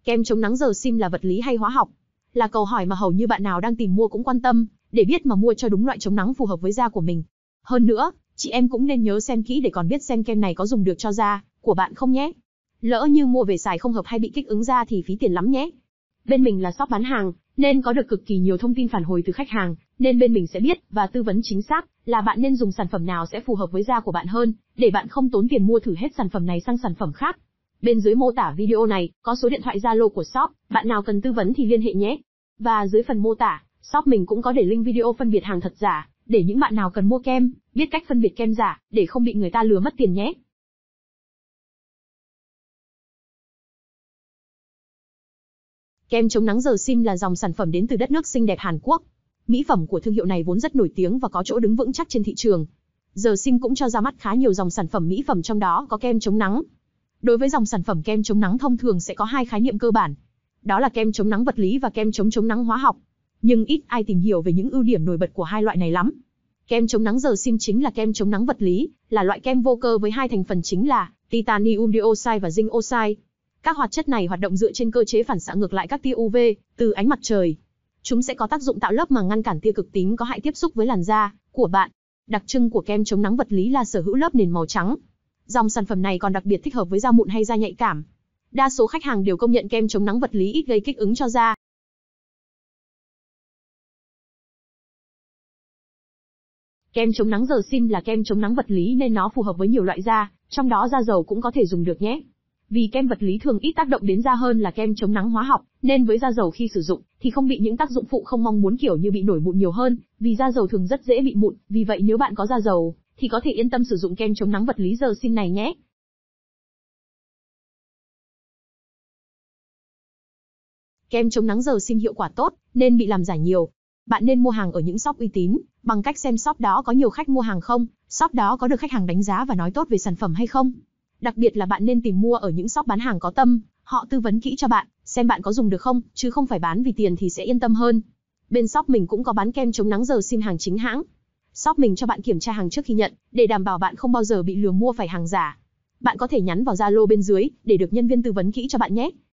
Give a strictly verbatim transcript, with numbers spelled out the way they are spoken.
Kem chống nắng giờ sim là vật lý hay hóa học? Là câu hỏi mà hầu như bạn nào đang tìm mua cũng quan tâm, để biết mà mua cho đúng loại chống nắng phù hợp với da của mình. Hơn nữa, chị em cũng nên nhớ xem kỹ để còn biết xem kem này có dùng được cho da của bạn không nhé. Lỡ như mua về xài không hợp hay bị kích ứng da thì phí tiền lắm nhé. Bên mình là shop bán hàng, nên có được cực kỳ nhiều thông tin phản hồi từ khách hàng, nên bên mình sẽ biết và tư vấn chính xác là bạn nên dùng sản phẩm nào sẽ phù hợp với da của bạn hơn, để bạn không tốn tiền mua thử hết sản phẩm này sang sản phẩm khác. Bên dưới mô tả video này có số điện thoại Zalo của shop, bạn nào cần tư vấn thì liên hệ nhé. Và dưới phần mô tả, shop mình cũng có để link video phân biệt hàng thật giả, để những bạn nào cần mua kem, biết cách phân biệt kem giả, để không bị người ta lừa mất tiền nhé. Kem chống nắng giờ sim là dòng sản phẩm đến từ đất nước xinh đẹp Hàn Quốc. Mỹ phẩm của thương hiệu này vốn rất nổi tiếng và có chỗ đứng vững chắc trên thị trường. Giờ sim cũng cho ra mắt khá nhiều dòng sản phẩm mỹ phẩm, trong đó có kem chống nắng. Đối với dòng sản phẩm kem chống nắng thông thường sẽ có hai khái niệm cơ bản. Đó là kem chống nắng vật lý và kem chống chống nắng hóa học. Nhưng ít ai tìm hiểu về những ưu điểm nổi bật của hai loại này lắm. Kem chống nắng giờ sim chính là kem chống nắng vật lý, là loại kem vô cơ với hai thành phần chính là titanium dioxide và zinc oxide. Các hoạt chất này hoạt động dựa trên cơ chế phản xạ ngược lại các tia u vê từ ánh mặt trời. Chúng sẽ có tác dụng tạo lớp màng ngăn cản tia cực tím có hại tiếp xúc với làn da của bạn. Đặc trưng của kem chống nắng vật lý là sở hữu lớp nền màu trắng. Dòng sản phẩm này còn đặc biệt thích hợp với da mụn hay da nhạy cảm. Đa số khách hàng đều công nhận kem chống nắng vật lý ít gây kích ứng cho da. Kem chống nắng giờ sim là kem chống nắng vật lý nên nó phù hợp với nhiều loại da, trong đó da dầu cũng có thể dùng được nhé. Vì kem vật lý thường ít tác động đến da hơn là kem chống nắng hóa học, nên với da dầu khi sử dụng thì không bị những tác dụng phụ không mong muốn kiểu như bị nổi mụn nhiều hơn, vì da dầu thường rất dễ bị mụn, vì vậy nếu bạn có da dầu thì có thể yên tâm sử dụng kem chống nắng vật lý giờ sim này nhé. Kem chống nắng giờ sim hiệu quả tốt nên bị làm giả nhiều. Bạn nên mua hàng ở những shop uy tín, bằng cách xem shop đó có nhiều khách mua hàng không, shop đó có được khách hàng đánh giá và nói tốt về sản phẩm hay không. Đặc biệt là bạn nên tìm mua ở những shop bán hàng có tâm, họ tư vấn kỹ cho bạn, xem bạn có dùng được không, chứ không phải bán vì tiền thì sẽ yên tâm hơn. Bên shop mình cũng có bán kem chống nắng giờ sim hàng chính hãng. Shop mình cho bạn kiểm tra hàng trước khi nhận, để đảm bảo bạn không bao giờ bị lừa mua phải hàng giả. Bạn có thể nhắn vào Zalo bên dưới để được nhân viên tư vấn kỹ cho bạn nhé.